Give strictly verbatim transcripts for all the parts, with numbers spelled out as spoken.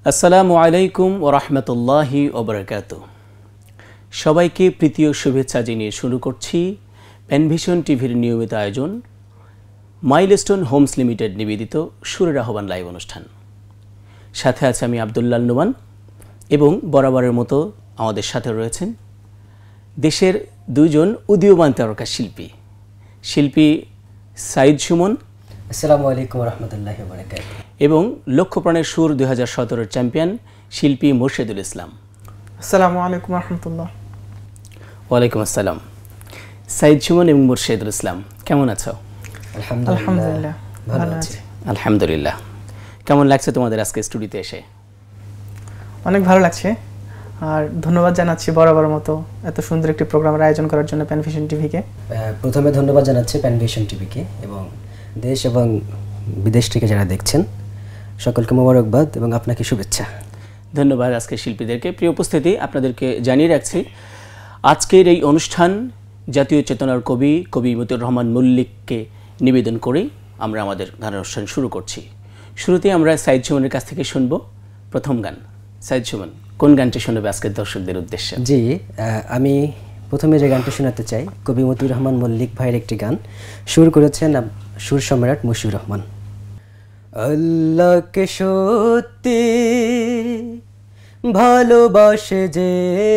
আসসালামু আলাইকুম ওয়া রাহমাতুল্লাহি ওয়া বারাকাতুহু। সবাইকে প্রীতি ও শুভেচ্ছা জানিয়ে শুরু করছি পেনভিশন টিভির নিয়মিত আয়োজন মাইলস্টোন হোমস লিমিটেড নিবেদিত সুরের আহ্বান লাইভ অনুষ্ঠান। সাথে আছে আমি আব্দুল্লাহ নুমান এবং বরাবরের মতো আমাদের সাথে রয়েছেন দেশের দুইজন উদীয়মান তারকা শিল্পী শিল্পী সাইদ সুমন, আসসালামু আলাইকুম ওয়া রাহমাতুল্লাহি ওয়া বারাকাতুহু, এবং লক্ষ্যপ্রাণের সুর দুই হাজার সতেরোর চ্যাম্পিয়ন শিল্পী মোর্শেদুল ইসলাম। আসসালামু আলাইকুম ওয়া রাহমাতুল্লাহ। ওয়ালাইকুম আসসালাম। সাইদ সুমন এবং মোর্শেদুল ইসলাম, কেমন আছো? আলহামদুলিল্লাহ ভালো আছি। আলহামদুলিল্লাহ। কেমন লাগছে তোমাদের আজকে স্টুডিওতে এসে? অনেক ভালো লাগছে, আর ধন্যবাদ জানাচ্ছি বরাবর মতো এত সুন্দর একটি প্রোগ্রামের আয়োজন করার জন্য পেনভিশন টিভিকে। প্রথমে ধন্যবাদ জানাচ্ছি পেনভিশন টিভিকে এবং দেশ এবং বিদেশ থেকে যারা দেখছেন সকলকে মোবারকবাদ এবং আপনাকে শুভেচ্ছা। ধন্যবাদ আজকে শিল্পীদেরকে। প্রিয় উপস্থিতি, আপনাদেরকে জানিয়ে রাখছি আজকের এই অনুষ্ঠান জাতীয় চেতনার কবি কবি মতিউর রহমান মল্লিককে নিবেদন করেই আমরা আমাদের গান অনুষ্ঠান শুরু করছি। শুরুতে আমরা সাইদ সুমনের কাছ থেকে শুনবো প্রথম গান। সাইদ সুমন, কোন গানটি শুনবে আজকের দর্শকদের উদ্দেশ্যে? জি, আমি প্রথমে যে গানটা শোনাতে চাই কবি মতিউর রহমান মল্লিক ভাইয়ের একটি গান, সুর করেছেন সুর সম্রাট মশিউর রহমান। আল্লাহকে সত্যি ভালোবাসে যে,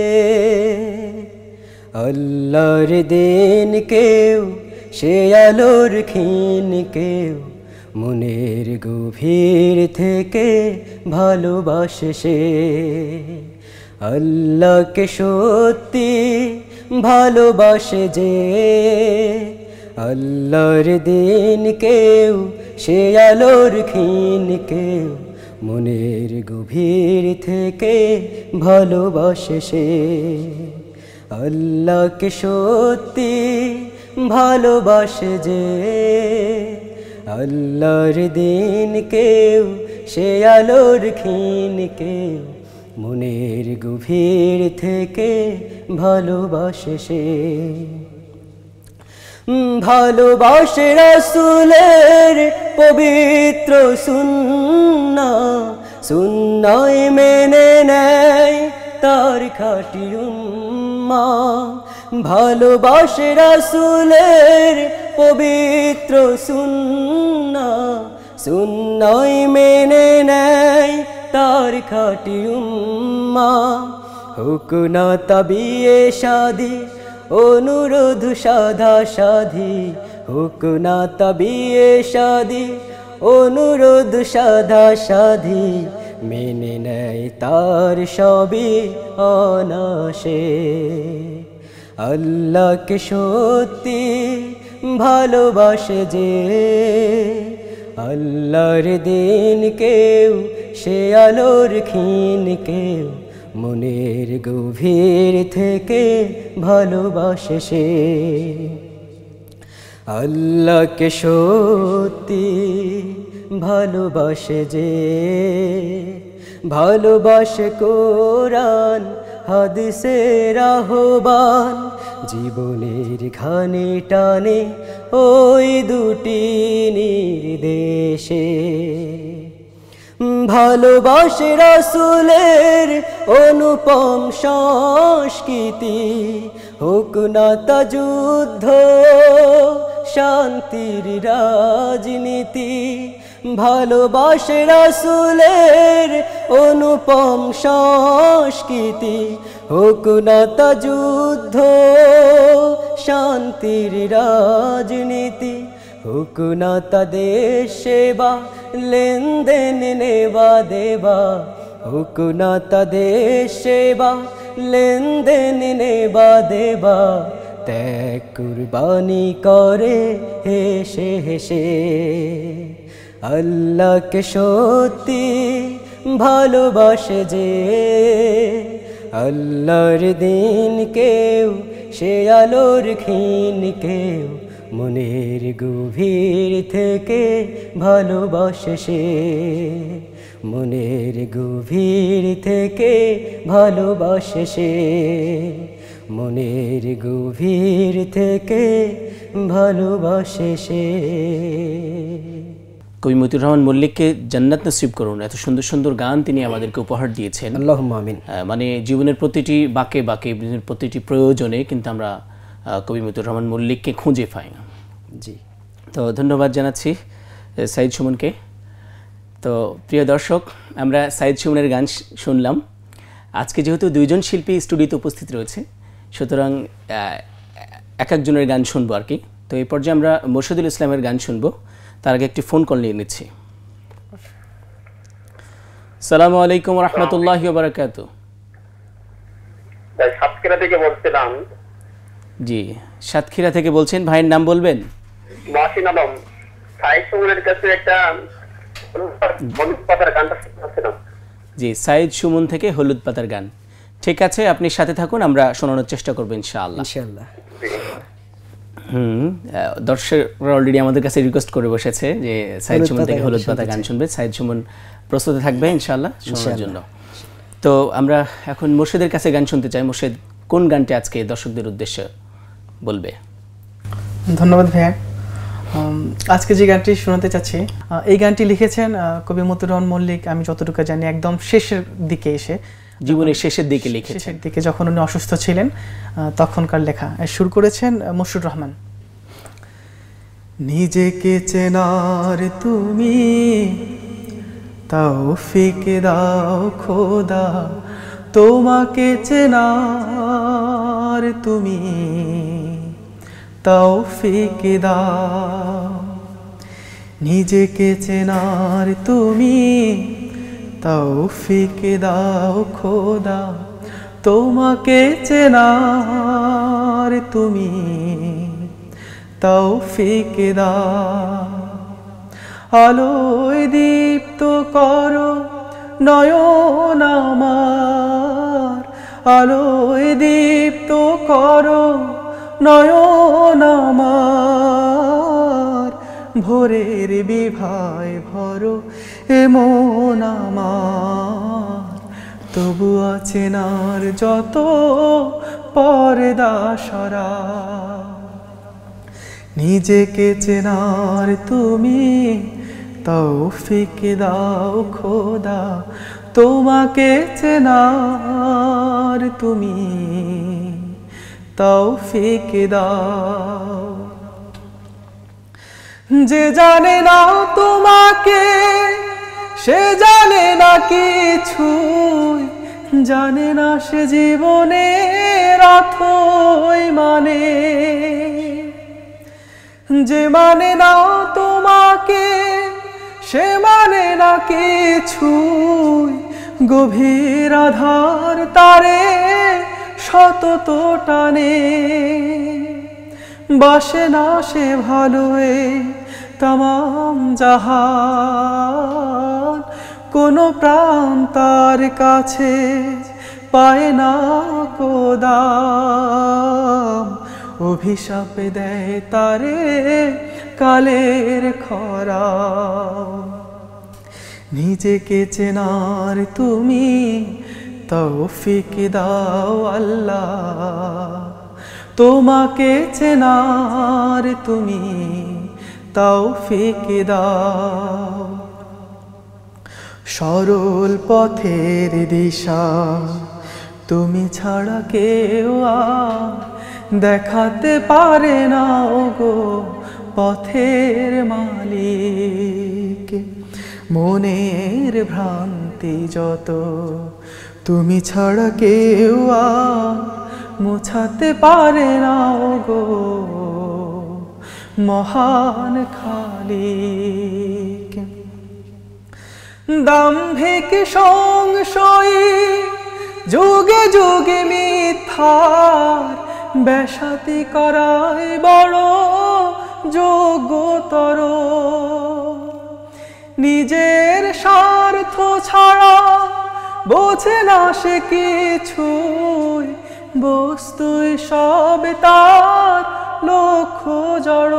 আল্লাহর দিন কেউ সে আলোর ক্ষীণ কেউ, মনের গভীর থেকে ভালোবাসে সে। আল্লাহকে সত্যি ভালোবাসে যে, আল্লাহর দিন কেউ সে আলোর ক্ষীণ কেউ, মনের গভীর থেকে ভালোবাসে সে। আল্লাহকে সত্যি ভালোবাসে যে, আল্লাহর দিন কেউ সে আলোর ক্ষীণ কেউ, মনের গভীর থেকে ভালোবাসে সে। ভালোবাসে রাসূলের পবিত্র সুন্নাহ, সুন্নাহ মেনে নেয় তার খাঁটি উম্মাহ। ভালোবাসে রাসূলের পবিত্র সুন্নাহ, সুন্নাহ মেনে নেয় তার খাঁটি উম্মাহ। হোক না তা বিয়ে শাদী অনুরোধ সাধা সাধি, হোক না তা বিয়ে শাদী অনুরোধ সাধা সাধি, মেনে নেয় তার সবই অনাসে। আল্লাহকে সত্যি ভালোবাসে যে, আল্লাহর দিন কেউ সে আলোর ক্ষীণ কেউ, মনের গভীর থেকে ভালোবাসে সে। আল্লাহকে সত্যি ভালোবাসে যে, ভালোবাসে কোরআন হাদিসের আহ্বান, জীবনের ঘানে টানে ওই দুটি নির্দেশে। ভালোবাসে রাসূলের অনুপম সংস্কৃতি, হোক না তা যুদ্ধ শান্তির রাজনীতি। ভালোবাসে রাসূলের অনুপম সংস্কৃতি, হোক না তা যুদ্ধ শান্তির রাজনীতি। হোক না তা দেশ সেবা লেনদেন নেবা দেবা, হোক না তা দেশ সেবা লেনদেন নেবা দেবা, ত্যাগ কুরবানি করে হেসে হেসে। আল্লাহকে সত্যি ভালোবাসে যে, আল্লাহর দিন কেউ সে আলোর ক্ষীণ কেউ, মনের গভীর থেকে ভালোবাসে সে। মনের গভীর থেকে ভালোবাসে সে, মনের গভীর থেকে ভালোবাসে সে। কবি মতিউর রহমান মল্লিককে জান্নাত নসিব করুন। এত সুন্দর সুন্দর গান তিনি আমাদেরকে উপহার দিয়েছেন। আল্লাহুম্মা আমিন। মানে জীবনের প্রতিটি বাঁকে বাঁকে প্রতিটি প্রয়োজনে কিন্তু আমরা কবি মতিউর রহমান মল্লিককে খুঁজে পাই। জি, তো ধন্যবাদ জানাচ্ছি সাইদ সুমনকে। তো প্রিয় দর্শক, আমরা সাইদ সুমনের গান শুনলাম। আজকে যেহেতু দুইজন শিল্পী স্টুডিওতে উপস্থিত রয়েছে, সুতরাং এক একজনের গান শুনবো আর কি। তো এই পর্যায়ে আমরা মোর্শেদুল ইসলামের গান শুনবো। তার আগে একটি ফোন কল নিয়ে নিচ্ছি। আসসালামু আলাইকুম ওয়া রাহমাতুল্লাহি ওয়া বারাকাতুহু। সাতক্ষীরা থেকে বলছিলাম। জি, সাতক্ষীরা থেকে বলছেন, ভাইয়ের নাম বলবেন? মহসিন আলম। সাইদ সুমনের কাছে একটা হলুদ পাতার গানটা শুনছিলাম। জি, সাইদ সুমন থেকে হলুদ পাতার গান। ঠিক আছে, আপনি সাথে থাকুন, আমরা শোনানোর চেষ্টা করব ইনশাআল্লাহ। ইনশাআল্লাহ। হুম, দর্শকরা অলরেডি আমাদের কাছে রিকোয়েস্ট করে বসেছে যে সাইদ সুমন থেকে হলুদ পাতা গান শুনবে। সাইদ সুমন প্রস্তুত থাকবে ইনশাআল্লাহ শোনার জন্য। তো আমরা এখন মোর্শেদের কাছে গান শুনতে চাই। মোর্শেদ, কোন গানটি আজকে দর্শকদের উদ্দেশ্যে বলবে? ধন্যবাদ ভাইয়া। আজকে যে গানটি শোনাতে চাচ্ছি, এই গানটি লিখেছেন কবি মতিউর রহমান মল্লিক। আমি যতটুকু জানি একদম শেষের দিকে এসে, জীবনের শেষের দিকে লিখেছেন। শেষের দিকে যখন উনি অসুস্থ ছিলেন তখনকার লেখা। শুরু করেছেন মশিউর রহমান। নিজেকে চেনার তুমি তৌফিক দাও খোদা, তোমাকে চেনার তুমি তৌফিক দাও। নিজেকে চেনার তুমি তৌফিক দাও খোদা, তোমাকে চেনার তুমি তৌফিক দাও। আলোয় দীপ্ত করো নয়ন আমার, আলোয় দীপ্ত করো নয়ন আমার, ভোরের বিভায় ভরো এমন আমার। তবু অচেনার যত পর্দা সরা, নিজেকে চেনার তুমি তৌফিক দাও খোদা, তোমাকে চেনার তুমি তৌফিক দাও। যে জানে না তোমাকে সে জানে না কিছু, জানে না সে জীবনের অথই মানে। যে মানে না তোমাকে সে মানে না কিছু, গভীর আধার তারে শতত টানে। বাসে না সে ভালোয় তামাম জাহান, কোনো প্রাণ তার কাছে পায় না কোদাম। অভিশাপ দেয় তারে কালের খরা। নিজেকে চেনার তুমি তৌফিক দাও আল্লাহ, তোমাকে চেনার তুমি তৌফিক দাও। সরল পথের দিশা তুমি ছাড়া কেউ আর দেখাতে পারে না গো পথের মালিক। মনের ভ্রান্তি যত তুমি ছাড়া কেউ আর মোছাতে পারে না গো মহান খালিক। দাম্ভিক সংশয়ী যুগে যুগে মিথ্যার বেশাতি করায় বড় যোগ্যতর। নিজের স্বার্থ ছাড়া বোঝে না সে কিছুই, বস্তুই সব তার লক্ষ্য জড়।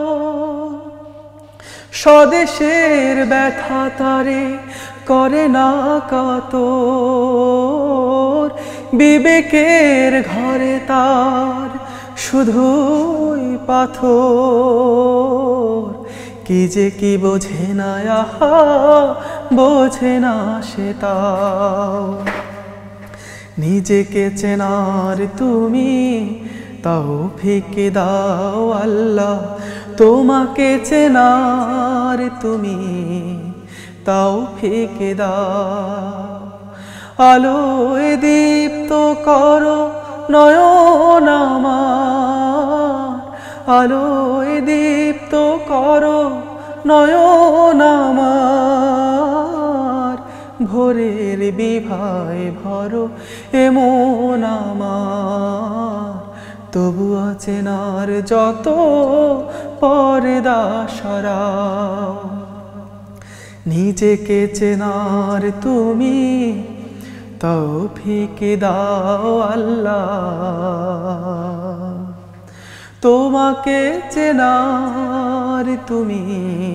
স্বদেশের ব্যথা তারে করে না কাতর, বিবেকের ঘরে তার শুধুই পাথর। কি যে কি বোঝে না আহা বোঝে না সে তাও নিজেকে চেনার তুমি তৌফিক দাও আল্লাহ তোমাকে চেনার তুমি তৌফিক দাও আলোয় দীপ্ত করো নয়ন আমার আলোয় দীপ্ত করো নয়ন আমার ভোরের বিভায় ভরো এমন আমার তবু অচেনার যত পর্দা সরাও নিজেকে চেনার তুমি তৌফিক দাও আল্লাহ তোমাকে চেনার তুমি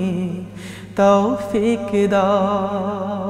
তৌফিক দাও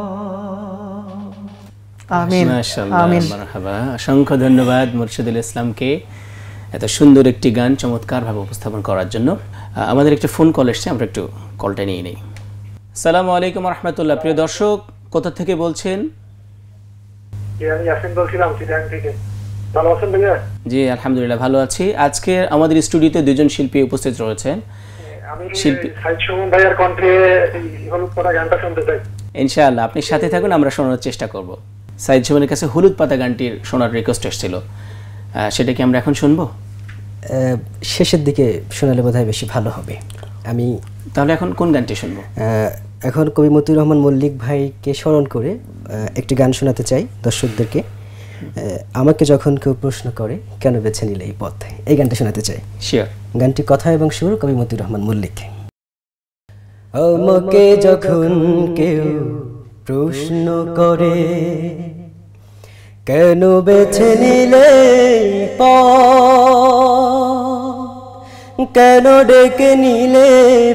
আমিন মাশাআল্লাহ আমিন মারহাবা অসংখ্য ধন্যবাদ মুর্শিদুল ইসলামকে এত সুন্দর একটি গান চমৎকারভাবে উপস্থাপন করার জন্য। আমাদের একটা ফোন কল এসেছে, আমরা একটু কলটা নিয়ে নিই। আসসালামু আলাইকুম রহমতুল্লাহ। প্রিয় দর্শক, কোথা থেকে বলছেন? আমি ইয়াসিন বলছিলাম চিটাগাং থেকে। ভালো আছেন ভাইয়া? জি আলহামদুলিল্লাহ ভালো আছি। আজকে আমাদের স্টুডিওতে দুজন শিল্পী উপস্থিত রয়েছেন। আমি শিল্পী সাইদ সুমন ভাইয়ার কণ্ঠে হলুদ পাতা গানটা শুনতে চাই। ইনশাআল্লাহ আপনি সাথে থাকুন, আমরা শোনার চেষ্টা করব। সাইদ সুমনের কাছে হলুদ পাতা গানটির শোনার রিকোয়েস্ট এসেছিল, সেটা কি আমরা এখন শুনবো? শেষের দিকে শোনালে বোধহয় বেশি ভালো হবে। আমি তাহলে এখন কোন গানটি শুনবো? এখন কবি মতিউর রহমান মল্লিক ভাইকে স্মরণ করে একটি গান শোনাতে চাই দর্শকদেরকে। আমাকে যখন কেউ প্রশ্ন করে কেন বেছে নিলে এই পথ, এই গানটা শোনাতে চাই। শিওর। গানটি কথা এবং সুর কবি মতিউর রহমান মল্লিক। আমাকে যখন কেউ প্রশ্ন করে কেন বেছে নিলে পথ, কেন ডেকে নিলে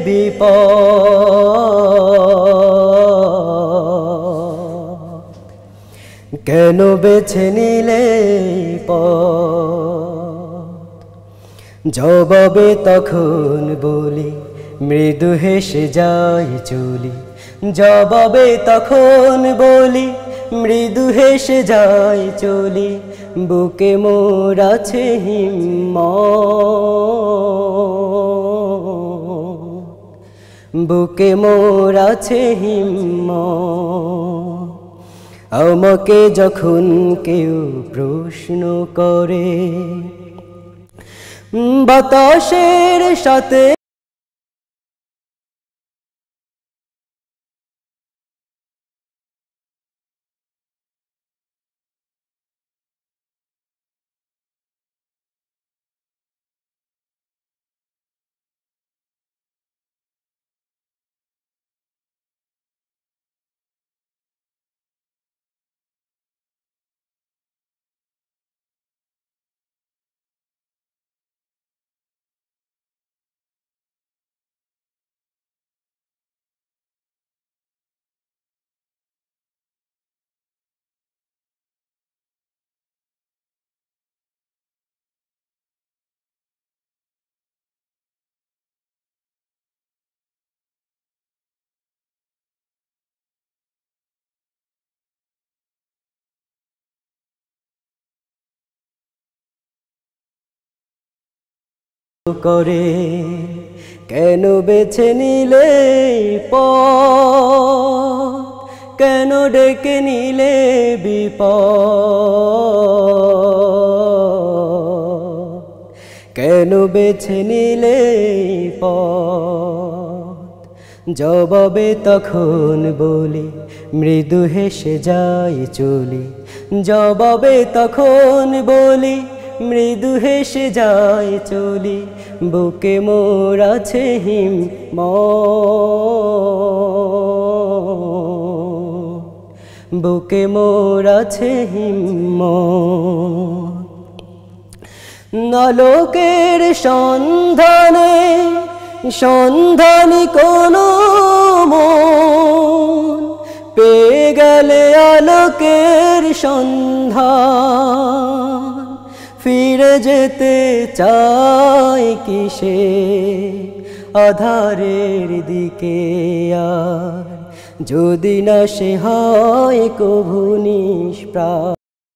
বিপদ, কেন বেছে নিলে পথ, জবাবে তখন বলি মৃদু হেসে যাই চলি, জবাবে তখন বলি মৃদু হেসে যাই চলি, বুকে মোর আছে হিম্মত, বুকে মোর আছে হিম্মত। আমাকে যখন কেউ প্রশ্ন করে বাতাসের সাথে করে কেন বেছে নিলে পথ, কেন ডেকে নিলে বিপদ, কেন বেছে নিলে পথ, জবাবে তখন বলি মৃদু হেসে যাই চলি, জবাবে তখন বলি মৃদু হেসে যাই চলি, বুকে মোর আছে হিম্মত, বুকে মোর আছে হিম্মত। আলোকের সন্ধানে সন্ধানী কোনো মন পেয়ে গেলে আলোকের সন্ধান, ফিরে যেতে চাই কিসে আধারের দিকে আর যদি না সে হয় কভু নিষ্প্রাণ।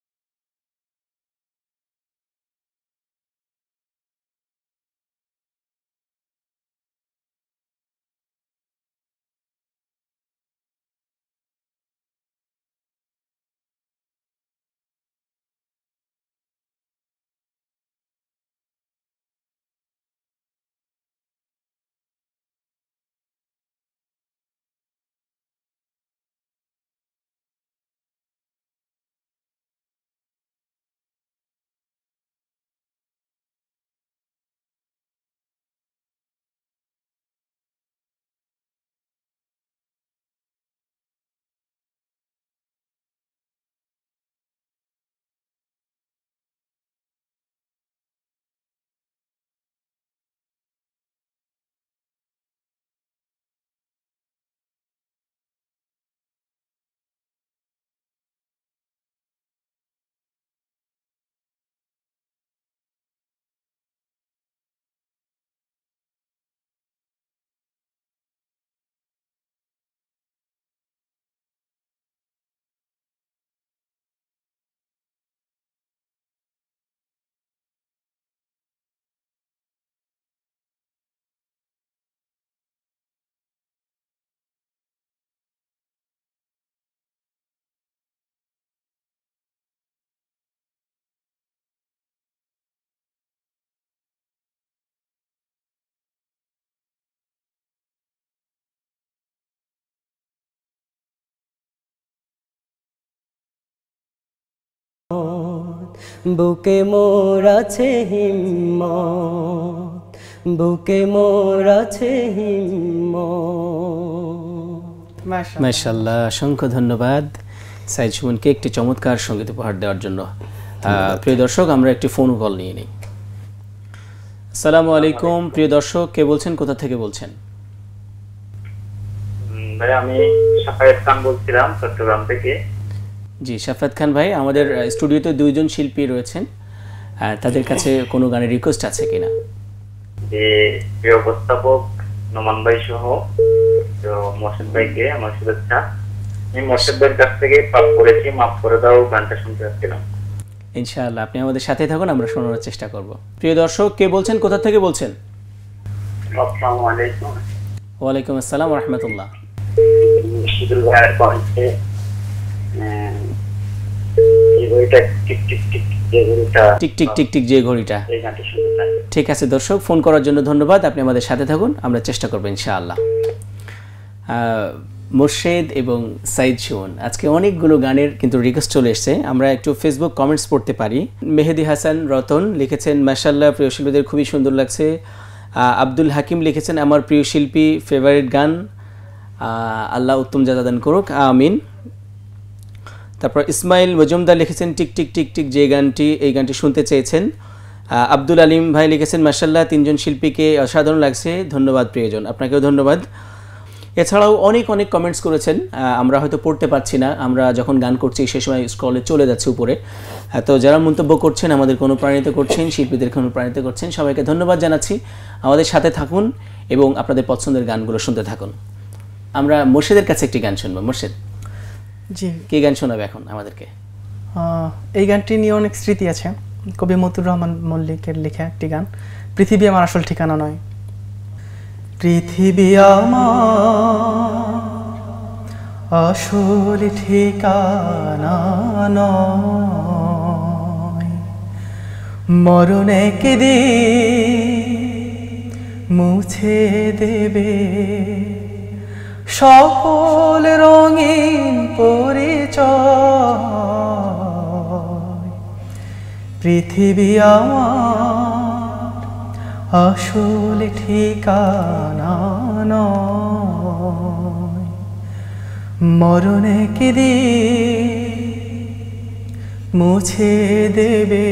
বুকে মোর আছে হিম্মত, বুকে মোর আছে হিম্মত। মাশাআল্লাহ, অসংখ্য ধন্যবাদ সাইদ সুমনকে একটি চমৎকার সঙ্গীত উপহার দেওয়ার জন্য। প্রিয় দর্শক, আমরা একটি ফোন কল নিয়ে নিই। আসসালামু আলাইকুম প্রিয় দর্শক, কে বলছেন, কোথা থেকে বলছেন? ভাই আমি শাফায়েত খান বলছিলাম চট্টগ্রাম থেকে। জি শাফায়েত খান ভাই, আমাদের স্টুডিওতে দুইজন শিল্পী রয়েছেন, তাদের কাছে কোনো গানের রিকোয়েস্ট আছে কিনা? যে প্রিয় উপস্থাপক নোমান ভাই সহ মোর্শেদ ভাইকে আমার শুভেচ্ছা। আমি মোর্শেদ ভাইয়ের কাছ থেকে পাপ করেছি, মাফ করে দাও গানটা শুনতে আসছিলাম। ইনশাআল্লাহ আপনি আমাদের সাথে থাকুন, আমরা শোনার চেষ্টা করব। প্রিয় দর্শক, কে বলছেন, কোথা থেকে বলছেন? আসসালামু আলাইকুম। ওয়ালাইকুম আসসালাম ওয়া রাহমাতুল্লাহ। শিদুল ভাইয়ের কণ্ঠে এই ঘড়িটা টিক টিক টিক যে ঘড়িটা টিক টিক টিক টিক যে ঘড়িটা, এই গানটা শুনতে চাই। ঠিক আছে দর্শক, ফোন করার জন্য ধন্যবাদ। আপনি আমাদের সাথে থাকুন, আমরা চেষ্টা করব ইনশাআল্লাহ। মোর্শেদ এবং সাইদ সুমন, আজকে অনেকগুলো গানের কিন্তু রিকোয়েস্ট চলে এসেছে। আমরা একটু ফেসবুক কমেন্টস পড়তে পারি। মেহেদি হাসান রতন লিখেছেন, মাশাআল্লাহ প্রিয় শিল্পীদের খুবই সুন্দর লাগছে। আব্দুল হাকিম লিখেছেন, আমার প্রিয় শিল্পী, ফেভারিট গান, আল্লাহ উত্তম জাযা দান করুক, আমিন। তারপর ইসমাইল মজুমদার লিখেছেন, টিক টিক টিক টিক যে গানটি, এই গানটি শুনতে চেয়েছেন। আব্দুল আলিম ভাই লিখেছেন, মাশাআল্লাহ তিনজন শিল্পীকে অসাধারণ লাগছে, ধন্যবাদ প্রিয়জন। আপনাকেও ধন্যবাদ। এছাড়াও অনেক অনেক কমেন্টস করেছেন, আমরা হয়তো পড়তে পারছি না, আমরা যখন গান করছি সে সময় স্ক্রলে চলে যাচ্ছে উপরে। তো যারা মন্তব্য করছেন, আমাদের কোনো প্রাণিত করছেন, শিল্পীদের কোনো প্রাণিত করছেন, সবাইকে ধন্যবাদ জানাচ্ছি। আমাদের সাথে থাকুন এবং আপনাদের পছন্দের গানগুলো শুনতে থাকুন। আমরা মোর্শেদের কাছে একটি গান শুনবো। মোর্শেদ জি, কি গান শোনাবে এখন আমাদেরকে? এই গানটি নিয়ে অনেক স্মৃতি আছে। কবি মতিউর রহমান মল্লিকের লেখা একটি গান, পৃথিবী আমার আসল ঠিকানা নয়। পৃথিবী আমার আসল ঠিকানা নয়, মরণ একদিন মুছে দেবে সকল রঙিন পরিচয়। পৃথিবী আমার আসল ঠিকানা নয়, মরণ একদিন মুছে দেবে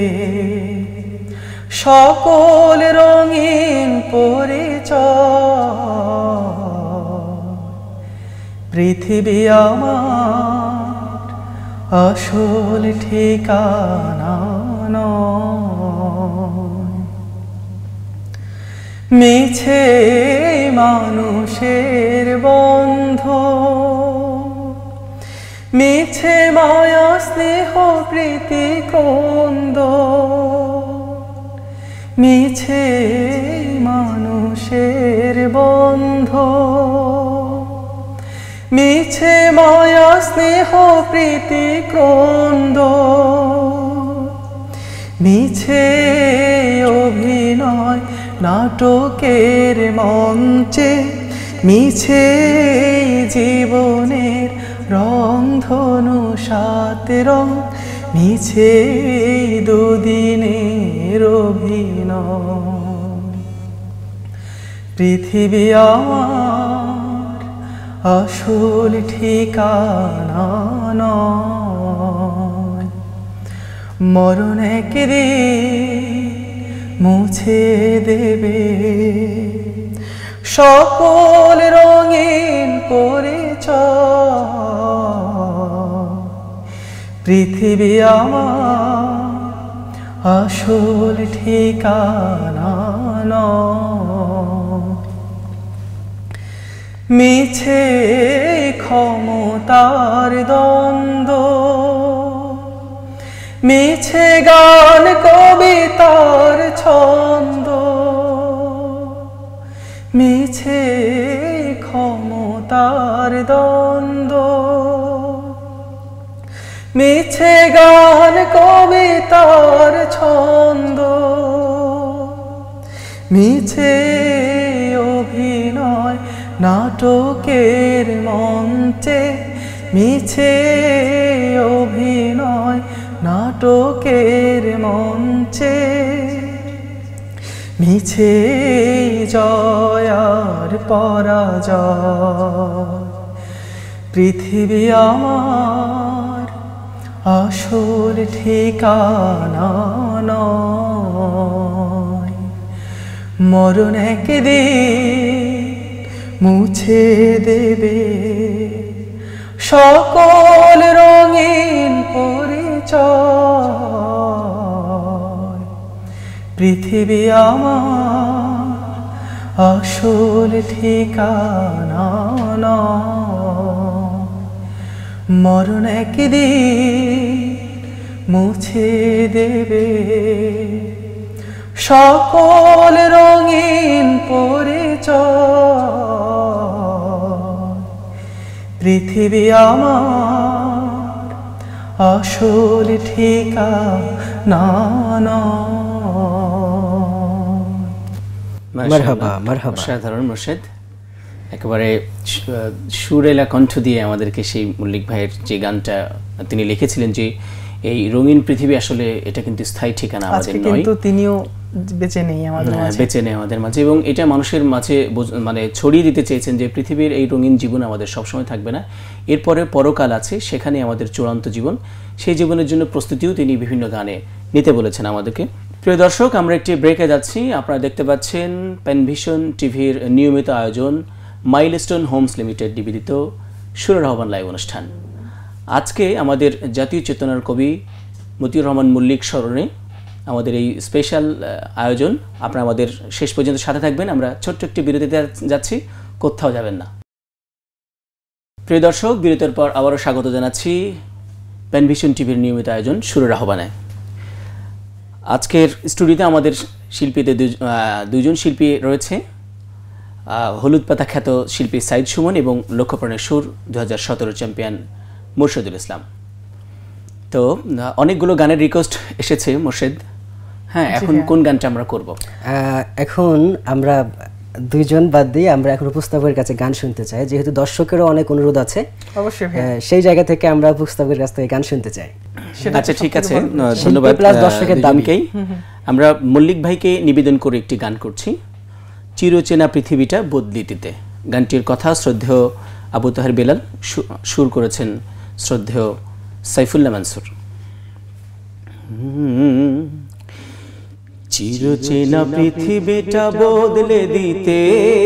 সকল রঙিন পরিচয়। পৃথিবী আমার আসল ঠিকানা নয়, মিছে মানুষের বন্ধ, মিছে মায়া স্নেহ প্রীতি ক্রন্দ, মিছে মানুষের বন্ধ, মিছে মায়া স্নেহ প্রীতি ক্রন্দ, মিছে অভিনয় নাটকের মঞ্চে, মিছে জীবনের রং ধনু সাত রং, মিছে দুদিনের অভিনয়। পৃথিবী আমার আসল ঠিকানা নয়, মরণ একদিন মুছে দেবে সকল রঙিন পরিচয়। পৃথিবী আমার আসল ঠিকানা নয়, মিছে ক্ষমতার দ্বন্দ্ব, মিছে গান কবিতার ছন্দ, মিছে ক্ষমতার দ্বন্দ্ব, মিছে গান কবিতার ছন্দ, মিছে অভিনয় নাটকের মঞ্চে, মিছে অভিনয় নাটকের মঞ্চে, মিছে জয় আর পরাজয়। পৃথিবী আমার আসল ঠিকানা নয়, মরণ একদিন মুছে দেবে সকল রঙিন পরিচয়। পৃথিবী আমার আসল ঠিকানা নয়, মরণ একদিন মুছে দেবে সকল রঙিন পরিচয়। পৃথিবী আমার আসল ঠিকানা নয়। মারহাবা মারহাবা। সাধারণ মোর্শেদ একেবারে সুরেলা কণ্ঠ দিয়ে আমাদেরকে সেই মল্লিক ভাইয়ের যে গানটা তিনি লিখেছিলেন, যে এই রঙিন পৃথিবী আসলে এটা কিন্তু স্থায়ী ঠিকানা আমাদের নয়, কিন্তু তিনিও বেঁচে নেই আমাদের মাঝে, বেঁচে নেই আমাদের মাঝে, এবং এটা মানুষের মাঝে মানে ছড়িয়ে দিতে চেয়েছেন যে পৃথিবীর এই রঙিন জীবন আমাদের সবসময় থাকবে না, এরপরে পরকাল আছে, সেখানে আমাদের চূড়ান্ত জীবন, সেই জীবনের জন্য প্রস্তুতিও তিনি বিভিন্ন গানে নিতে বলেছেন আমাদেরকে। প্রিয় দর্শক, আমরা একটি ব্রেকে যাচ্ছি। আপনারা দেখতে পাচ্ছেন পেনভিশন টিভির নিয়মিত আয়োজন মাইলস্টোন হোমস লিমিটেড নিবেদিত সুরের আহ্বান লাইভ অনুষ্ঠান। আজকে আমাদের জাতীয় চেতনার কবি মতিউর রহমান মল্লিক স্মরণে আমাদের এই স্পেশাল আয়োজন। আপনারা আমাদের শেষ পর্যন্ত সাথে থাকবেন। আমরা ছোট্ট একটি বিরতিতে যাচ্ছি, কোথাও যাবেন না। প্রিয় দর্শক, বিরতির পর আবারও স্বাগত জানাচ্ছি পেনভিশন টিভির নিয়মিত আয়োজন সুরের আহ্বানে। আজকের স্টুডিওতে আমাদের শিল্পীদের দুইজন শিল্পী রয়েছে, হলুদ পাতা খ্যাত শিল্পী সাইদ সুমন এবং লক্ষ্যপ্রাণের সুর দু হাজার সতেরো চ্যাম্পিয়ন মোর্শেদুল ইসলাম। তো অনেকগুলো গানের রিকোয়েস্ট এসেছে মোর্শেদ, হ্যাঁ, এখন কোন গানটা আমরা করব? এখন আমরা দুইজন বাদ দিয়ে আমরা এখন উপস্থাপকের কাছে গান শুনতে চাই, যেহেতু দর্শকেরও অনেক অনুরোধ আছে, অবশ্যই সেই জায়গা থেকে আমরা উপস্থাপকের কাছ থেকে গান শুনতে চাই। আচ্ছা, ঠিক আছে, ধন্যবাদ দর্শকের দাবিকেই। আমরা মল্লিক ভাইকে নিবেদন করে একটি গান করছি, চিরচেনা পৃথিবীটা বদলি দিতে। গানটির কথা শ্রদ্ধেয় আবু তাহের বেলাল, সুর করেছেন শ্রদ্ধেয় সাইফুল্লাহ মানসুর। চিরচেনা পৃথিবীটা বদলে দিতে,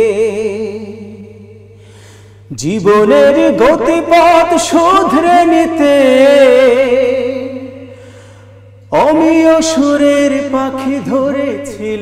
জীবনের গতিপথ শুধরে নিতে, অমিয় সুরের পাখি ধরেছিল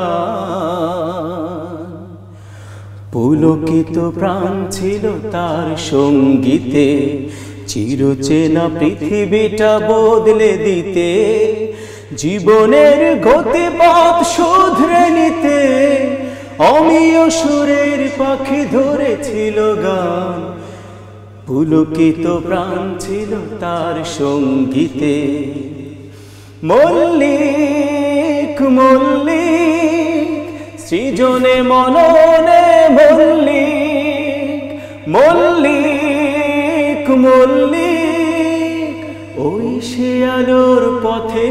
গান, পুলকিত প্রাণ ছিল তার সঙ্গীতে, চিরচেনা পৃথিবীটা বদলে দিতে, জীবনের গতিপথ শুধরে নিতে। অমিয় সুরের পাখি ধরেছিল গান, পুলকিত প্রাণ ছিল তার সঙ্গীতে। মল্লিক মল্লিক সৃজনে মননে মল্লিক, মল্লিক মল্লিক ওই সে আলোর পথে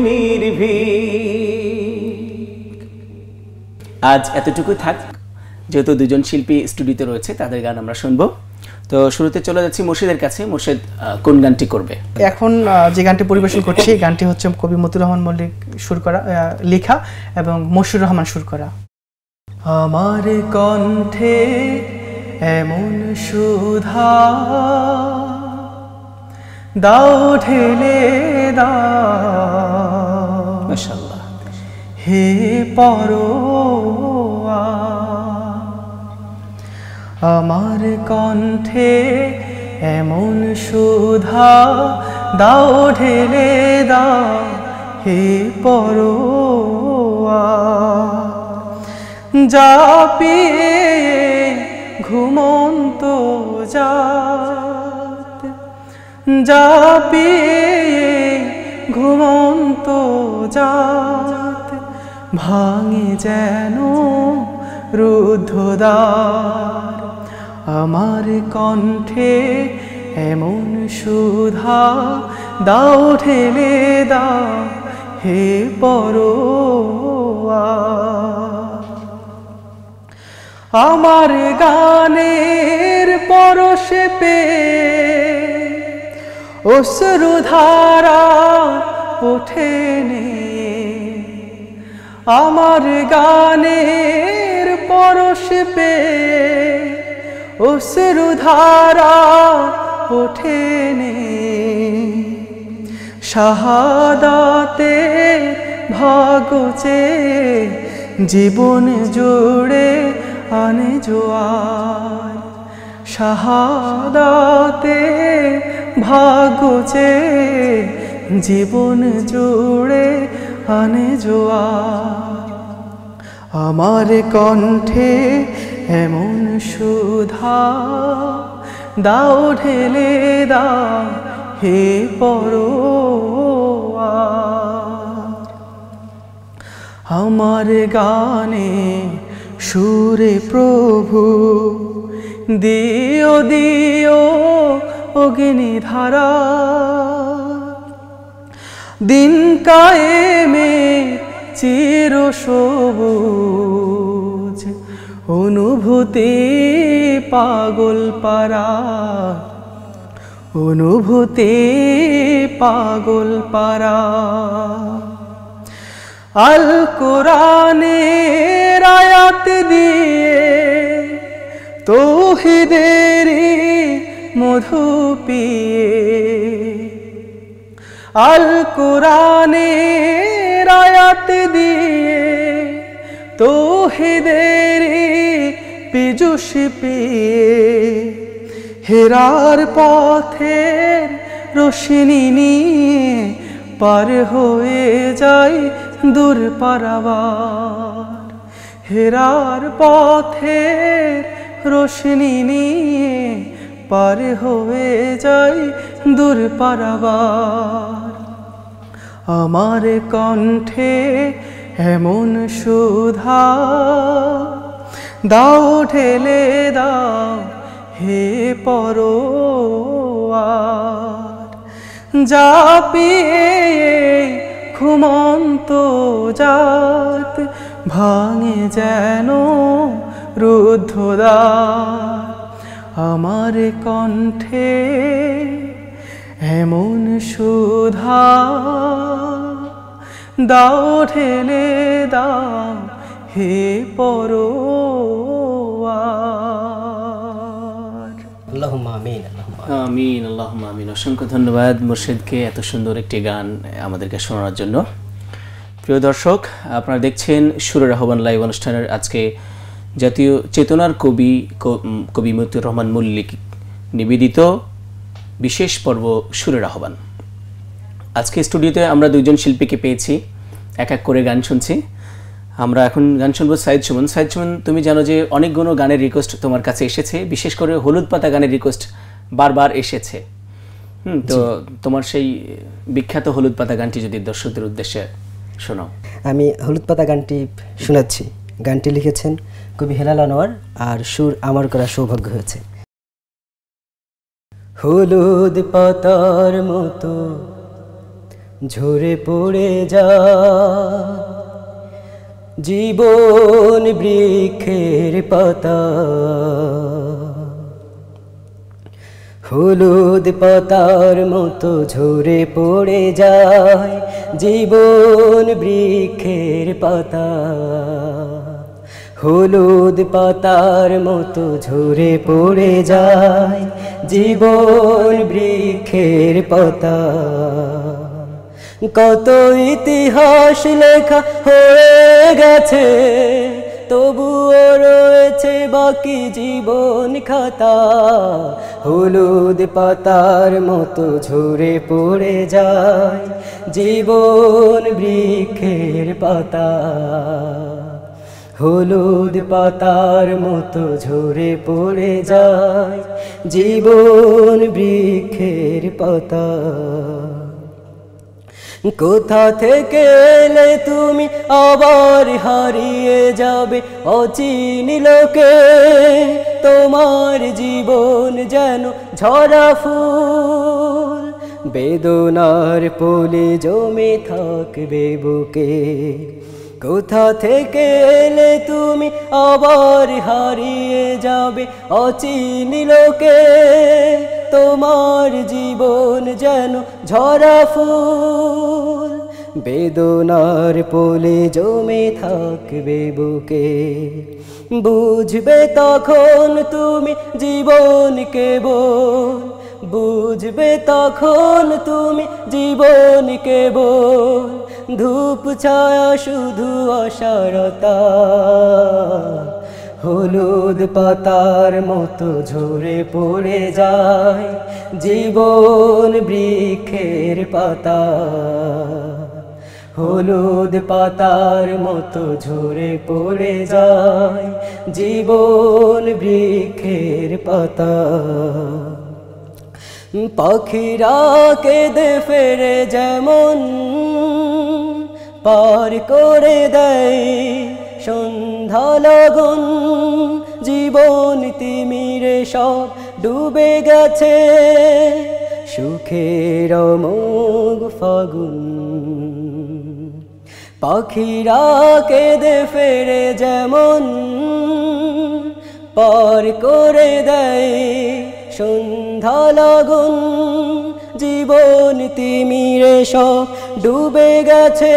নির্ভীক। আজ এতটুকু থাক, যেহেতু দুজন শিল্পী স্টুডিওতে রয়েছে, তাদের গান আমরা শুনবো। তো শুরুতে চলে যাচ্ছি মুর্শিদের কাছে। মুর্শিদ কোন গানটি করবে? এখন যে গানটি পরিবেশন করছি এই গানটি হচ্ছে কবি মতিউর রহমান মল্লিক সুর করা, লেখা এবং মশিউর রহমান সুর করা। আমার কণ্ঠে এমন সুধা দাও ঢেলে দাও, মাশাআল্লাহ, হে পরোয়া। আমার কণ্ঠে এমন সুধা দাও ঢেলে দাও, হে পরোয়া। যা পিয়ে ঘুমন্ত জাত, যা পিয়ে ঘুমন্ত জাত, ভাঙে যেন রুদ্ধদ্বার। আমার কণ্ঠে এমন সুধা দাও ঢেলে দাও, হে পরোয়া। আমার গানের পরশে পেয়ে অশ্রুধারা ওঠে নে, আমার গানের পরশে পেয়ে অশ্রুধারা ওঠে নে। শাহাদাতে ভাগছে জীবন জুড়ে আনে জোয়ার, শাহাদাতে ভাগছে জীবন জুড়ে আনে জোয়ার। আমার কণ্ঠে এমন সুধা দাও ঢেলে দাও, হে পরোয়া। আমার গানে সুরে প্রভু দিও দিও অগ্নিধারা, দিন কায়েমে চির সবুজ অনুভূতি পাগল পারা, অনুভূতি পাগল পারা। আল কোরআনের আয়াত দিয়ে তৌহিদের মধু পিয়ে, আল কোরআনের আয়াত দিয়ে তৌহিদের পীযুষ পিয়ে, হেরার পথের রোশনি নিয়ে পার হয়ে যাই দূর পারাবার। হেরার পথের রোশনি নিয়ে পার হয়ে যাই দূর পারাবার। আমার কণ্ঠে এমন সুধা দাও ঢেলে দাও, হে পরোয়ার। যা পিয়ে ঘুমন্ত জাত, ভাঙে যেন রুদ্ধদ্বার। আমার কণ্ঠে এমন সুধা দাও ঢেলে দাও, হে পরোয়ার। আল্লাহুম্মা আমিন, আল্লাহুম্মা আমিন, আল্লাহুম্মা আমিন। অসংখ্য ধন্যবাদ মুর্শিদকে এত সুন্দর একটি গান আমাদেরকে শোনানোর জন্য। প্রিয় দর্শক, আপনারা দেখছেন সুরের আহ্বান লাইভ অনুষ্ঠানের আজকে জাতীয় চেতনার কবি কবি মতিউর রহমান মল্লিক নিবেদিত বিশেষ পর্ব সুরের আহ্বান। আজকে স্টুডিওতে আমরা দুইজন শিল্পীকে পেয়েছি, এক এক করে গান শুনছি। আমরা এখন গান শুনবো সাইদ সুমন। সাইদ সুমন, তুমি জানো যে অনেকগুলো গানের রিকোয়েস্ট তোমার কাছে এসেছে, বিশেষ করে হলুদ পাতা গানের রিকোয়েস্ট বারবার এসেছে। হুম, তো তোমার সেই বিখ্যাত হলুদ পাতা গানটি যদি দর্শকদের উদ্দেশ্যে শোনাও। আমি হলুদ পাতা গানটি শোনাচ্ছি। গানটি লিখেছেন কবি হেলাল আনোয়ার, আর সুর আমার করা সৌভাগ্য হয়েছে। হলুদ পাতার মতো ঝরে পড়ে যা জীবন বৃক্ষের পাতা, হলুদ পাতার মতো ঝরে পড়ে যায় জীবন বৃক্ষের পাতা, হলুদ পাতার মতো ঝরে পড়ে যায় জীবন বৃক্ষের পাতা। কত ইতিহাস লেখা হয়ে গেছে, তবুও রয়েছে বাকি জীবন খাতা, হলুদ পাতার মতো ঝরে পড়ে যায় জীবন বৃক্ষের পাতা, হলুদ পাতার মতো ঝরে পড়ে যায় জীবন বৃক্ষের পাতা। কোথা থেকে এলে তুমি আবার হারিয়ে যাবে অচিন লোকে, তোমার জীবন যেন ঝরা ফুল, বেদনার পলে জমে থাকবে বুকে। কোথা থেকে এলে তুমি আবার হারিয়ে যাবে অচিন লোকে, তোমার জীবন যেন ঝরা ফুল, বেদনার পলে জমে থাকবে বুকে। বুঝবে তখন তুমি জীবন কেবল, বুঝবে তখন তুমি জীবন কেবল, ধূপ ছায়া শুধু অসারতা, হলুদ পাতার মতো ঝরে পড়ে যায় জীবন বৃক্ষের পাতা, হলুদ পাতার মতো ঝরে পড়ে যায় জীবন বৃক্ষের পাতা। পাখিরা কেঁদে ফেরে যেমন পার করে দেয় সন্ধ্যা লগন, জীবন তিমিরে সব ডুবে গেছে সুখের অমোঘ ফাগুন। পাখিরা কেঁদে ফেরে যেমন পার করে দেয় সন্ধ্যা লগন, জীবন তিমিরে সব ডুবে গেছে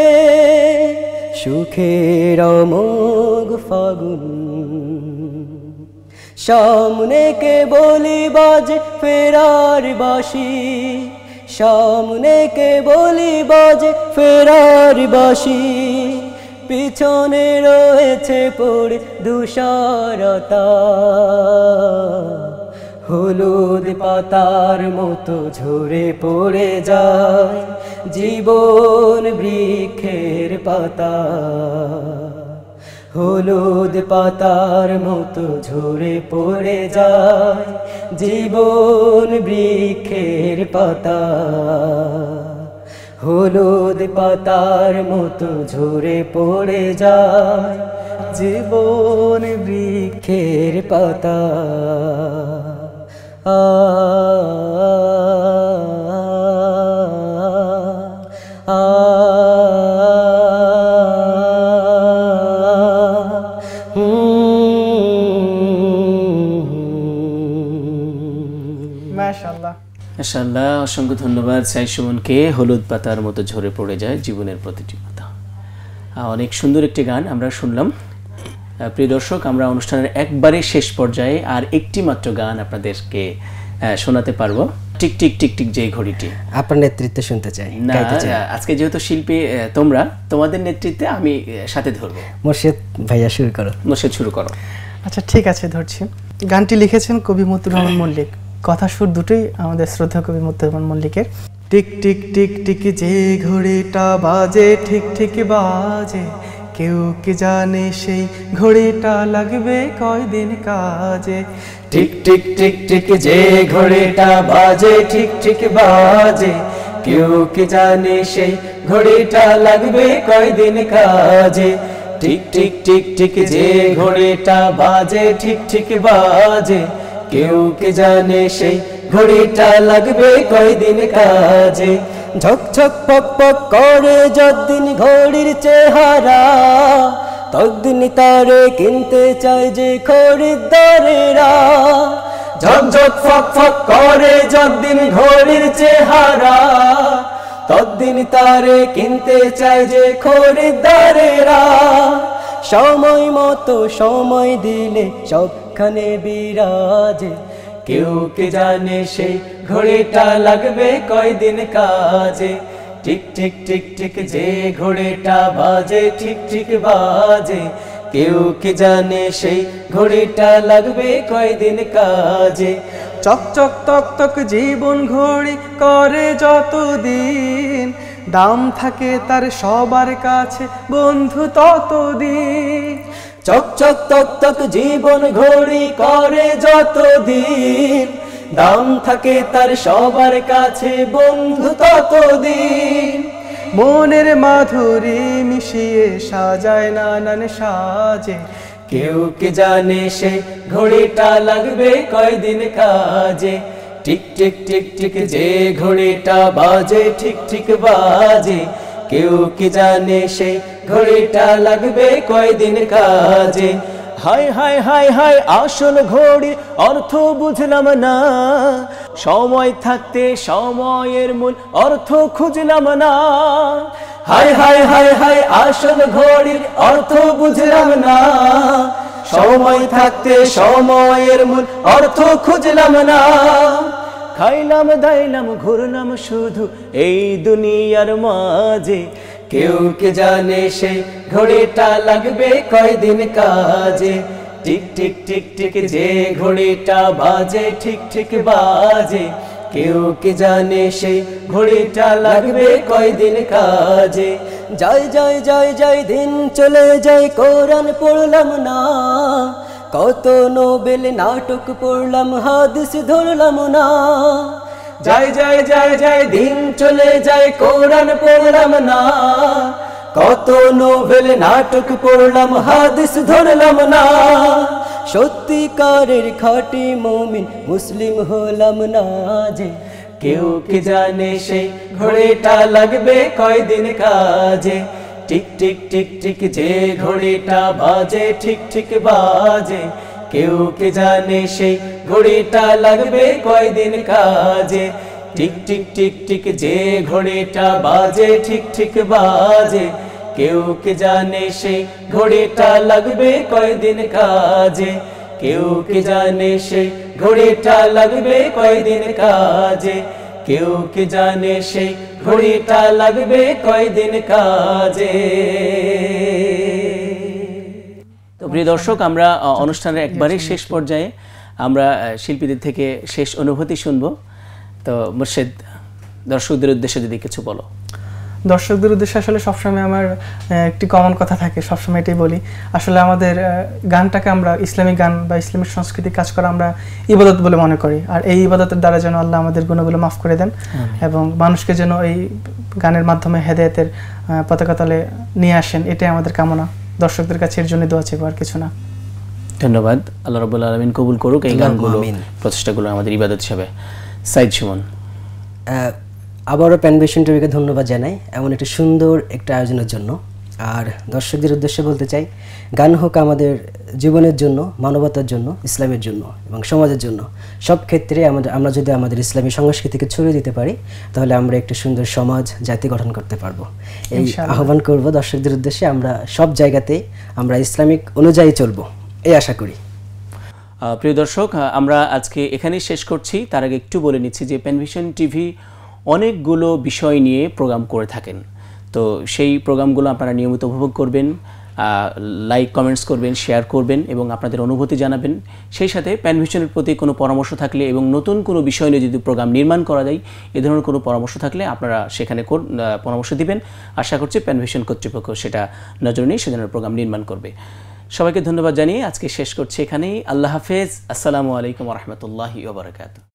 সুখের অমোঘ ফাগুন। সামনে কে বলি বাজে ফেরার বাঁশি, সামনে কে বলি বাজে ফেরার বাঁশি, পিছনে রয়েছে পড়ে দুষারতা, হলুদ পাতার মতো ঝরে পড়ে যায় জীবন বৃক্ষের পাতা, হলুদ পাতার মতো ঝরে পড়ে যায় জীবন বৃক্ষের পাতা, হলুদ পাতার মতো ঝরে পড়ে যায় জীবন বৃক্ষের পাতা। আ আ মাশাআল্লাহ মাশাআল্লাহ, অসংখ্য ধন্যবাদ সাইদ সুমনকে। হলুদ পাতার মতো ঝরে পড়ে যায় জীবনের প্রতিটি পাতা, অনেক সুন্দর একটি গান আমরা শুনলাম। প্রিয় দর্শক, আমরা অনুষ্ঠানের একবারে শেষ পর্যায়ে আর একটি মাত্র গান আপনাদেরকে শোনাতে পারবো। টিক টিক টিক টিক যে ঘড়িটি আপনার নেতৃত্বে শুনতে চাই, না গাইতে চাই। আজকে যেহেতু শিল্পী আহ, তোমরা, তোমাদের নেতৃত্বে আমি আহ, সাথে ধরবো। মোর্শেদ ভাইয়া শুরু করো। মোর্শেদ শুরু করো। আচ্ছা ঠিক আছে, ধরছি। গানটি লিখেছেন কবি মতিউর রহমান মল্লিক, কথা সুর দুটোই আমাদের শ্রদ্ধা কবি মতিউর রহমান মল্লিকের। টিক টিক টিক টিক যে ঘড়িটা বাজে ঠিক ঠিক বাজে, কেউ কি জানে সেই ঘড়িটা লাগবে কয়দিন কাজে। টিক টিক টিক টিক যে ঘড়িটা বাজে ঠিক ঠিক বাজে, কেউ কি জানে সেই ঘড়িটা লাগবে কয়দিন কাজে। টিক টিক টিক টিক যে ঘড়িটা বাজে ঠিক ঠিক বাজে, কেউ কি জানে সেই ঘড়িটা লাগবে কয়দিন কাজে। ঝকঝক পক পক করে যতদিন ঘড়ির চেহারা, ততদিন তারে কিনতে চায় যে খরিদ্দারেরা। ঝকঝক ফক ফক করে যতদিন ঘড়ির চেহারা, ততদিন তারে কিনতে চায় যে খরিদ্দারেরা। সময় মতো সময় দিলে সবখানে বিরাজে, কেউ কি জানে সেই ঘড়িটা লাগবে কয়দিন কাজে। টিক টিক টিক টিক যে ঘড়িটা বাজে ঠিক ঠিক বাজে, কেউ কি জানে সেই ঘড়িটা লাগবে কয়দিন কাজে। চক চক তক তক জীবন ঘড়ি করে যতদিন, দাম থাকে তার সবার কাছে বন্ধু ততদিন। চক চক তক তক জীবন ঘড়ি করে যতদিন, দাম থাকে তার সবার কাছে বন্ধু ততদিন। মনের মাধুরী মিশিয়ে সাজায় নানান সাজে, কেউ কি জানে সেই ঘড়িটা লাগবে কয়দিন কাজে। টিক টিক টিক টিক যে ঘড়িটা বাজে ঠিক ঠিক বাজে, কেউ কি জানে সেই ঘড়িটা লাগবে কয়দিন কাজে। হাই হাই হাই হাই আসল ঘড়ি অর্থ বুঝলাম না, সময় থাকতে সময়ের মূল অর্থ খুঁজলাম না। হাই হাই হাই হাই আসল ঘড়ির অর্থ বুঝলাম না, সময় থাকতে সময়ের মূল অর্থ খুঁজলাম না। খাইলাম দাইলাম ঘুরলাম শুধু এই দুনিয়ার মাঝে, কেউ কি জানে সেই ঘড়িটা লাগবে কয়দিন কাজে। টিক টিক টিক টিক যে ঘড়িটা বাজে ঠিক ঠিক বাজে, কেউ কি জানে সেই ঘড়িটা লাগবে কয়দিন কাজে। যাই যাই যাই যাই দিন চলে যাই কোরআন পড়লাম না, কত নোবেল নাটক পড়লাম হাদিস ধরলাম না। যাই যাই যাই যাই দিন চলে যায় কোরআন পড়লাম না, কত নোবেল নাটক পড়লাম হাদিস ধরলাম না। সত্যিকারের খাঁটি মুমিন মুসলিম হলাম না যে, কেউ কি জানে সেই ঘড়িটা লাগবে কয়দিন কাজে। টিক টিক টিক টিক যে ঘড়িটা বাজে ঠিক ঠিক বাজে, কেউ কি জানে সেই ঘড়িটা লাগবে কয়দিন কাজে। টিক টিক টিক টিক যে ঘড়িটা বাজে ঠিক ঠিক বাজে, কেউ কি জানে সেই ঘড়িটা লাগবে কয়দিন কাজে। কেউ কি জানে সেই ঘড়িটা লাগবে কয়দিন কাজে। কেউ কি জানে সেই ঘড়িটা লাগবে কয়দিন কাজে। তো প্রিয় দর্শক, আমরা আহ, অনুষ্ঠানের একবারে শেষ পর্যায়ে আমরা আহ, শিল্পীদের থেকে শেষ অনুভূতি শুনবো। তো মুর্শেদ, দর্শকদের উদ্দেশ্যে যদি কিছু বলো। দর্শকদের উদ্দেশ্যে আসলে সবসময় আমার আহ, একটি কমন কথা থাকে, সবসময় এটাই বলি। আসলে আমাদের আহ, গানটাকে আমরা ইসলামিক গান বা ইসলামিক সংস্কৃতি কাজ করা আমরা ইবাদত বলে মনে করি, আর এই ইবাদতের দ্বারা যেন আল্লাহ আমাদের গুণগুলো মাফ করে দেন এবং মানুষকে যেন এই গানের মাধ্যমে হেদায়েতের আহ, পতাকা তলে নিয়ে আসেন, এটাই আমাদের কামনা। দর্শকদের কাছে এর জন্য দোয়া চাইবো, আর কিছু না। ধন্যবাদ। আল্লাহ রাব্বুল আলামিন কবুল করুক এই গানগুলো, প্রচেষ্টাগুলো আমাদের ইবাদত হিসেবে। সাইদ সুমন, আবারও প্যানভিশন টিভিকে ধন্যবাদ জানাই এমন একটি সুন্দর একটা আয়োজনের জন্য। আর দর্শকদের উদ্দেশ্যে বলতে চাই, গান হোক আমাদের জীবনের জন্য, মানবতার জন্য, ইসলামের জন্য এবং সমাজের জন্য, সব ক্ষেত্রে আমাদের আমরা যদি আমাদের ইসলামী সংস্কৃতিকে ছড়িয়ে দিতে পারি, তাহলে আমরা একটি সুন্দর সমাজ, জাতি গঠন করতে পারবো। এই আহ্বান করব দর্শকদের উদ্দেশ্যে। আমরা সব জায়গাতেই আমরা ইসলামিক অনুযায়ী চলবো, এই আশা করি। প্রিয় দর্শক, আমরা আজকে এখানেই শেষ করছি। তার আগে একটু বলে নিচ্ছি যে পেনভিশন টিভি অনেকগুলো বিষয় নিয়ে প্রোগ্রাম করে থাকেন। তো সেই প্রোগ্রামগুলো আপনারা নিয়মিত উপভোগ করবেন, লাইক কমেন্টস করবেন, শেয়ার করবেন এবং আপনাদের অনুভূতি জানাবেন। সেই সাথে পেনভিশনের প্রতি কোনো পরামর্শ থাকলে এবং নতুন কোনো বিষয় নিয়ে যদি প্রোগ্রাম নির্মাণ করা যায়, এ ধরনের কোনো পরামর্শ থাকলে আপনারা সেখানে পরামর্শ দিবেন। আশা করছি পেনভিশন কর্তৃপক্ষ সেটা নজরে নিয়ে সে ধরনের প্রোগ্রাম নির্মাণ করবে। সবাইকে ধন্যবাদ জানিয়ে আজকে শেষ করছি এখানেই। আল্লাহ হাফেজ। আসসালামু আলাইকুম ওয়া রাহমাতুল্লাহি ওয়া বারাকাতুহু।